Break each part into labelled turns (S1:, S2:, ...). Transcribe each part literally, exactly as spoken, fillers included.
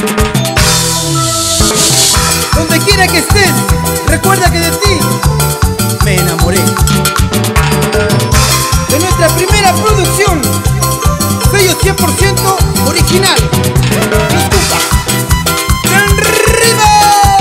S1: Donde quiera que estés, recuerda que de ti me enamoré. De nuestra primera producción, sello cien por ciento original. Estupa. ¡Arriba!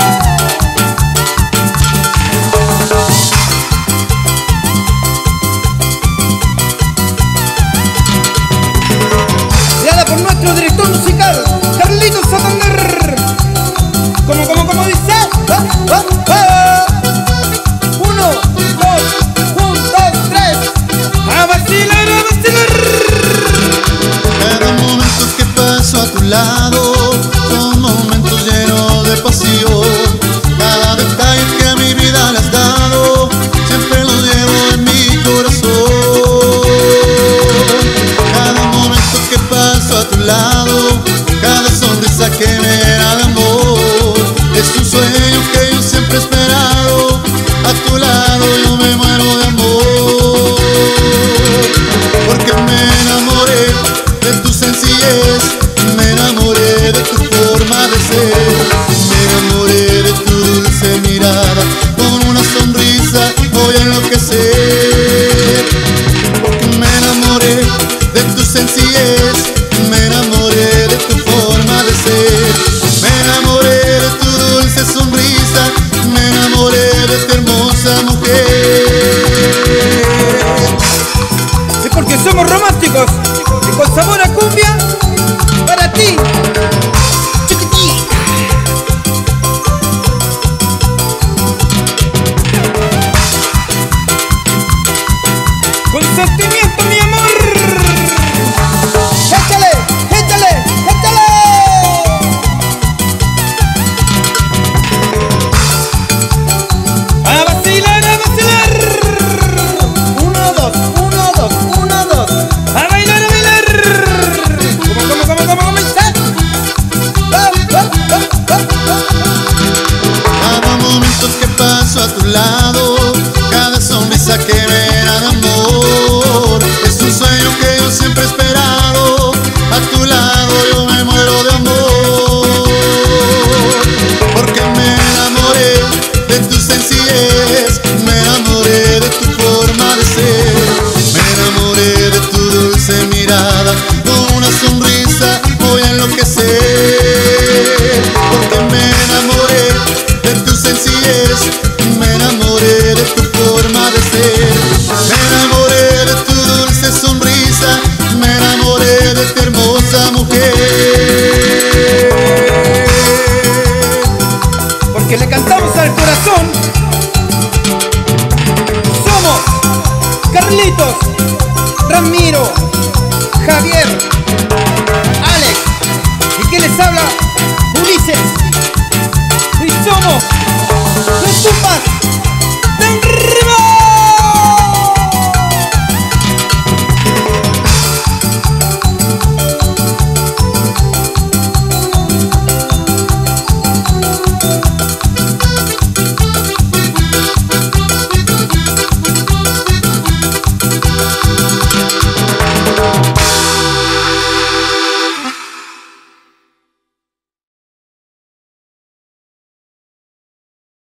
S1: Creada por nuestro director musical, Carlitos Santander. Como, como, como dice. ¡Ah, ah, ah! Uno, dos, un, dos, tres. ¡A vacilar, a vacilar!
S2: Cada momento que paso a tu lado son momentos llenos de pasión. Cada detalle que a mi vida le has dado siempre lo llevo en mi corazón. Cada momento que paso a tu lado, cada sonrisa que me llena de amor, es un sueño que yo siempre he esperado. A tu lado yo me muero de amor, porque me enamoré de tu sencillez, me enamoré de tu forma de ser.